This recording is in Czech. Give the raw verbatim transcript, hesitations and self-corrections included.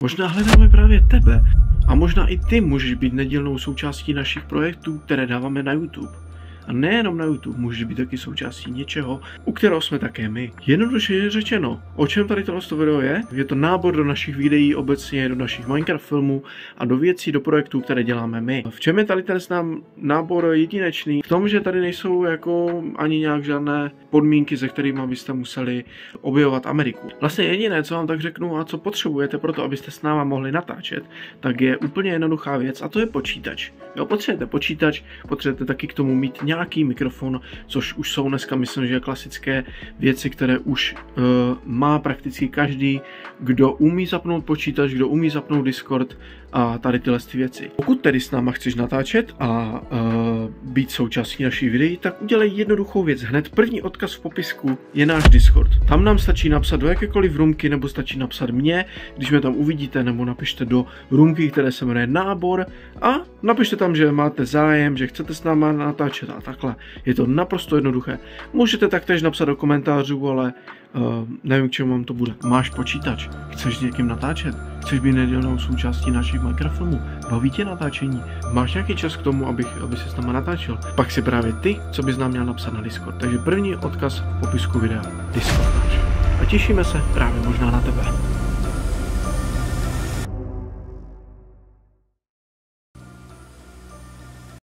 Možná hledáme právě tebe a možná i ty můžeš být nedílnou součástí našich projektů, které dáváme na YouTube. A nejenom na YouTube, můžeš být taky součástí něčeho, u kterého jsme také my. Jednoduše řečeno, o čem tady tohle video je? Je to nábor do našich videí, obecně do našich Minecraft filmů a do věcí, do projektů, které děláme my. V čem je tady ten nám nábor jedinečný? V tom, že tady nejsou jako ani nějak žádné podmínky, se kterými byste museli objevovat Ameriku. Vlastně jediné, co vám tak řeknu a co potřebujete pro to, abyste s náma mohli natáčet, tak je úplně jednoduchá věc a to je počítač. Jo, potřebujete počítač, potřebujete taky k tomu mít nějaký mikrofon, což už jsou dneska, myslím, že klasické věci, které už uh, má prakticky každý, kdo umí zapnout počítač, kdo umí zapnout Discord a tady tyhle ty věci. Pokud tedy s náma chceš natáčet a uh, být součástí našich videí, tak udělej jednoduchou věc. Hned první odkaz v popisku je náš Discord. Tam nám stačí napsat do jakékoliv roomky, nebo stačí napsat mě, když mě tam uvidíte, nebo napište do roomky, které se jmenuje Nábor a napište tam, že máte zájem, že chcete s náma natáčet a takhle. Je to naprosto jednoduché. Můžete taktéž napsat do komentářů, ale uh, nevím, k čemu vám to bude. Máš počítač? Chceš s někým natáčet? Chceš být nedělnou součástí našich Minecraft filmů? Baví tě natáčení? Máš nějaký čas k tomu, abych, aby se s náma natáčel? Pak si právě ty, co bys nám měl napsat na Discord. Takže první odkaz v popisku videa. Discord náš. A těšíme se právě možná na tebe.